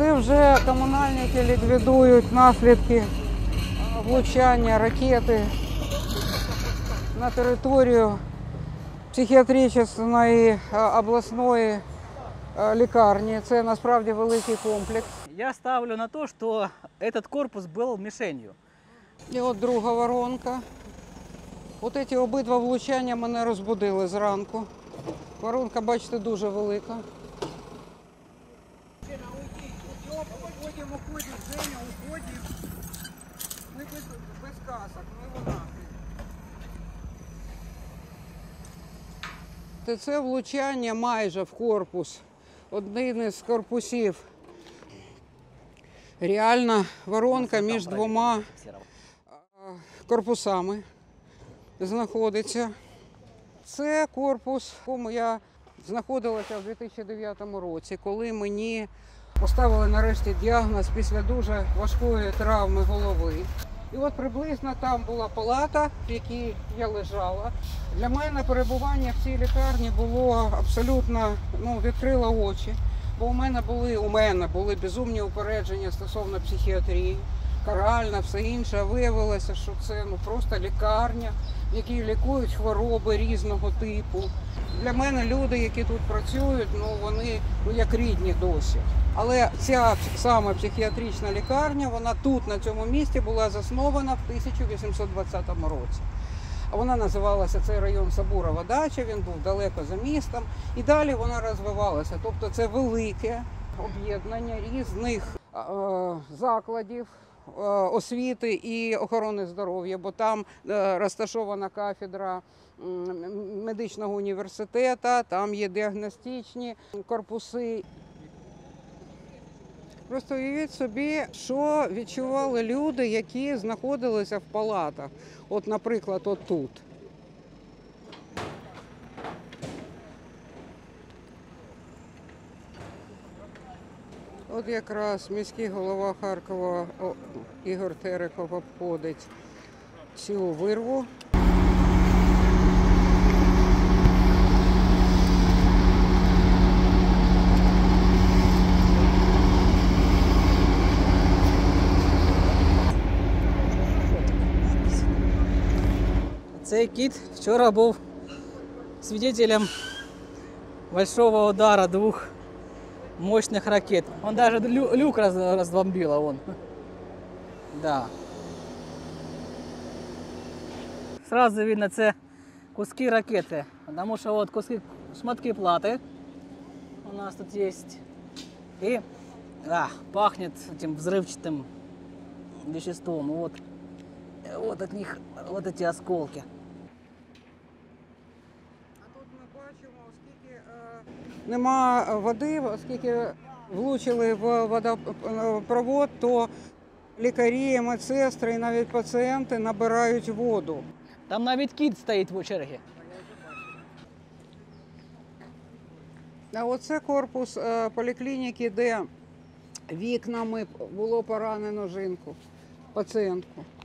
Це вже комунальники ліквідують наслідки влучання ракети на територію психіатричної обласної лікарні. Це насправді великий комплекс. Я ставлю на то, что этот корпус был мишенью. І от друга воронка. От ці обидва влучання мене розбудили зранку. Воронка, бачите, дуже велика. Уходим, Женя, уходим. Ми без касок, ми вона. Це влучання майже в корпус. Один із корпусів. Реальна воронка між двома корпусами знаходиться. Це корпус, в якому я знаходилася в 2009 році, коли мені поставили нарешті діагноз після дуже важкої травми голови. І от приблизно там була палата, в якій я лежала. Для мене перебування в цій лікарні було абсолютно, відкрило очі. Бо у мене були безумні упередження стосовно психіатрії, каральна, все інше. А виявилося, що це просто лікарня, в якій лікують хвороби різного типу. Для мене люди, які тут працюють, вони як рідні досі. Але ця саме психіатрична лікарня, вона тут, на цьому місці, була заснована в 1820 році. Вона називалася, цей район, Сабурова дача, він був далеко за містом. І далі вона розвивалася. Тобто це велике об'єднання різних закладів освіти і охорони здоров'я, бо там розташована кафедра медичного університету, там є діагностичні корпуси. Просто уявіть собі, що відчували люди, які знаходилися в палатах. От, наприклад, отут. От якраз міський голова Харкова Ігор Терехов обходить цю вирву. Цей кіт вчора був свидетелем большого удара двух мощных ракет. Он даже люк разбомбило, он. Да. Сразу видно, це куски ракети, потому що от шматки плати у нас тут есть. И пахнет этим взрывчатым веществом. Вот от них вот эти осколки. Нема води, оскільки влучили в водопровод, то лікарі, медсестри і навіть пацієнти набирають воду. Там навіть кіт стоїть в черзі. А оце корпус поліклініки, де вікнами було поранено жінку, пацієнтку.